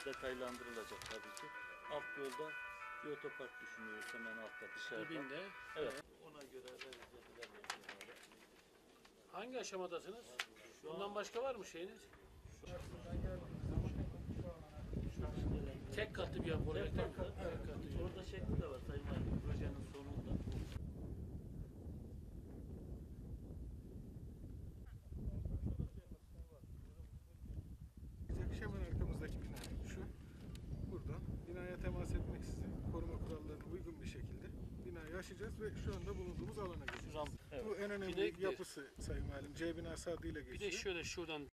detaylandırılacak tabii ki. Alt yolda bir otopark düşünüyoruz hemen altta dışarıda. Dibinde. Evet. Ona göre revize edilen. Hangi aşamadasınız? Bundan başka var mı şeyiniz? Tek katlı bir yapı olacak. Tek katlı. Orada şekli de var Sayın Valim, projenin sonunda. Hemen arkamızdaki bina şu. Buradan binaya temas etmeksizin koruma kurallarına uygun bir şekilde binayı aşacağız ve şu anda bulunduğumuz alana geçeceğiz. Evet. Bu en önemli Bir de- yapısı Sayın Valim. C binası adıyla Bir geçiyor. de şöyle şuradan